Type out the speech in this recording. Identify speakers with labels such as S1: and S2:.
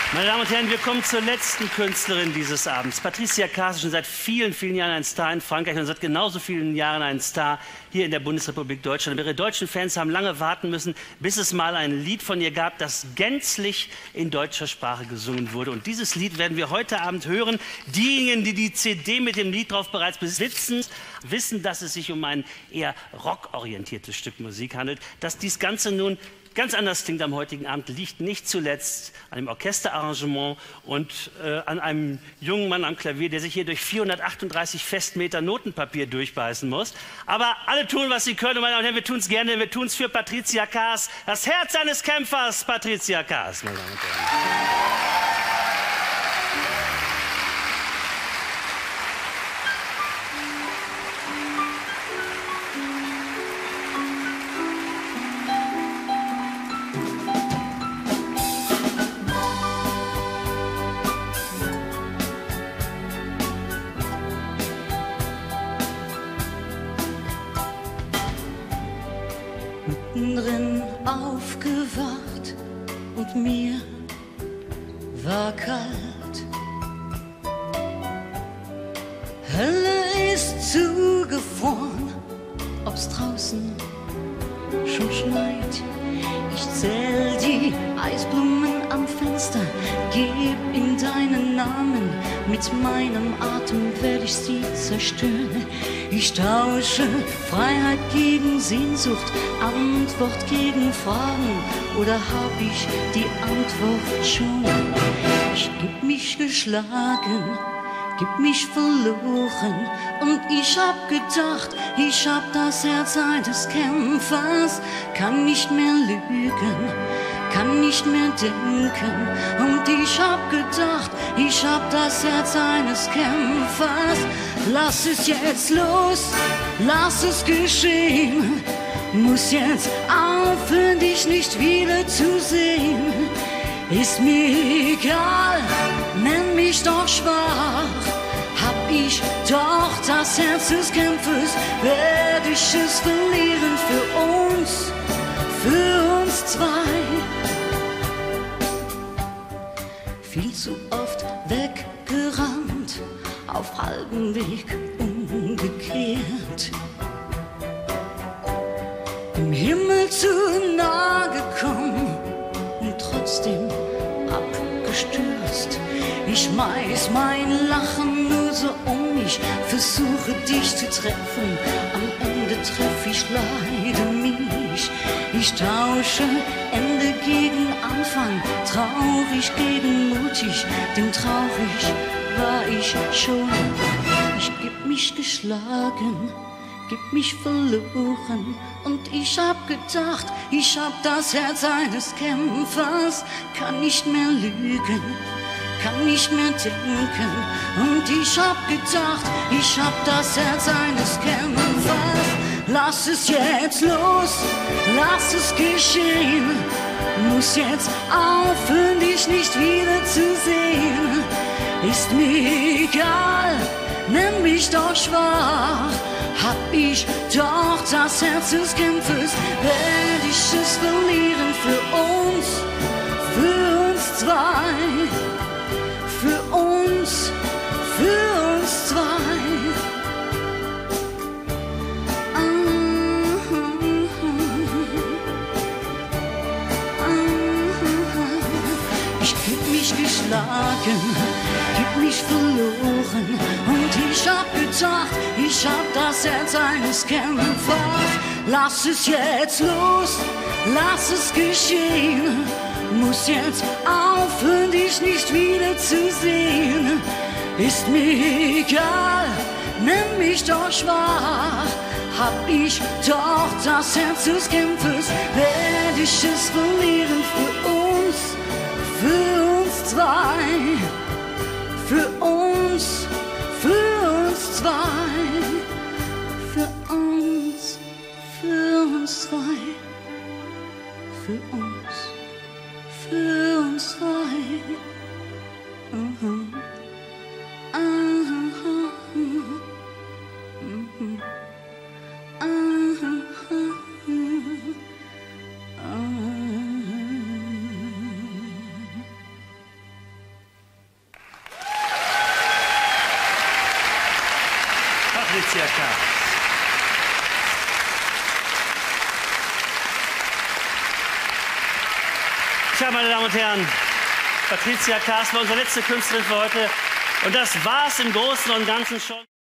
S1: Meine Damen und Herren, wir kommen zur letzten Künstlerin dieses Abends. Patricia Kaas ist schon seit vielen, vielen Jahren ein Star in Frankreich und seit genauso vielen Jahren ein Star hier in der Bundesrepublik Deutschland. Ihre deutschen Fans haben lange warten müssen, bis es mal ein Lied von ihr gab, das gänzlich in deutscher Sprache gesungen wurde. Und dieses Lied werden wir heute Abend hören. Diejenigen, die die CD mit dem Lied drauf bereits besitzen, wissen, dass es sich um ein eher rockorientiertes Stück Musik handelt. Dass dies Ganze nun ganz anders klingt am heutigen Abend, liegt nicht zuletzt an dem Orchesterarrangement und an einem jungen Mann am Klavier, der sich hier durch 438 Festmeter Notenpapier durchbeißen muss. Aber alle tun, was sie können. Und meine Damen und Herren, wir tun es gerne, wir tun es für Patricia Kaas. Das Herz eines Kämpfers, Patricia Kaas, meine Damen und Herren.
S2: Mittendrin aufgewacht und mir war kalt. Hölle ist zugefroren, ob's draußen schon schneit. Ich zähl die Eisblumen am Fenster, geb ihm deinen Namen. Mit meinem Atem werd ich sie zerstören. Ich tausche Freiheit gegen Sehnsucht, Antwort gegen Fragen. Oder hab ich die Antwort schon? Ich geb mich geschlagen, gib mich verloren. Und ich hab gedacht, ich hab das Herz eines Kämpfers. Kann nicht mehr lügen, kann nicht mehr denken. Und ich hab gedacht, ich hab das Herz eines Kämpfers. Lass es jetzt los, lass es geschehen. Muss jetzt aufhören, dich nicht wieder zu sehen. Ist mir egal, nenn mich doch schwach. Hab ich doch das Herz des Kämpfers, werd ich es verlieren für uns zwei. Viel zu oft weggerannt, auf halbem Weg umgekehrt. Im Himmel zu nah gekommen und trotzdem abgestürzt. Ich schmeiß mein Lachen nur so um mich, versuche dich zu treffen. Am Ende treff ich leider mich. Ich tausche Ende gegen Anfang, traurig gegen mutig, denn traurig war ich schon. Ich geb mich geschlagen, gib mich verloren. Und ich hab gedacht, ich hab das Herz eines Kämpfers. Kann nicht mehr lügen, kann nicht mehr denken. Und ich hab gedacht, ich hab das Herz eines Kämpfers. Lass es jetzt los, lass es geschehen. Muss jetzt aufhören, dich nicht wieder zu sehen. Ist mir egal, nenn mich doch schwach. Hab ich doch das Herz des Kämpfers, werd ich es verlieren für uns zwei. Für uns zwei. Ich geb mich geschlagen, geb mich verloren. Und ich hab gedacht, ich hab das Herz eines Kämpfers. Lass es jetzt los, lass es geschehen. Muss jetzt aufhören, dich nicht wieder zu sehen. Ist mir egal, nenn mich doch schwach. Hab ich doch das Herz des Kämpfers, werd ich es verlieren für uns zwei. Für uns zwei. Für uns zwei. Für uns zwei.
S1: Patricia Kaas. Tja, meine Damen und Herren, Patricia Kaas war unsere letzte Künstlerin für heute. Und das war's im Großen und Ganzen schon.